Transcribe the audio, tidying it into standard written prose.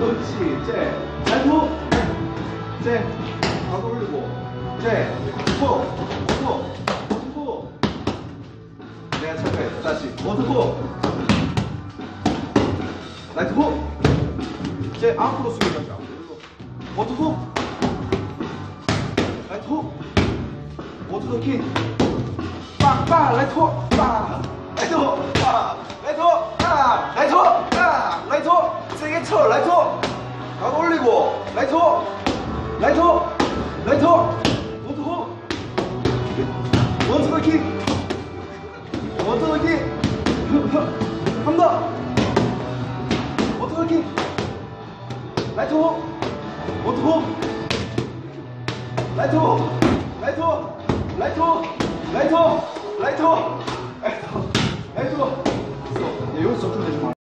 그렇지. 제. 라이트. 제. 가도 올리고. 제. 후. 후. 후. 내가 착각했어. 다시. 워터 후. 라이트 후. 제 앞으로 숙여가자. 워터 후. 라이트 후. 워터 더 킹. 빵빵. 라이트 후. 빵. 라이트 후. 빵. 라이트 후. 빵. 라이트 후. 빵. 라이트 후. 세게 쳐. 라이트 후. 가도 올리고. 라이트 후. 라이트 후. 라이트 후. 워터 후. 워터 더 킹. 워터 더 킹. 한 더. 워터 더 킹. 라이트 호. 워터 호. 라이트 호. 라이트 호. 라이트 호. 라이트 호. 라이트 호. 라이트 호. 라이트 호. 있어. 얘 여기서 접근되지 마.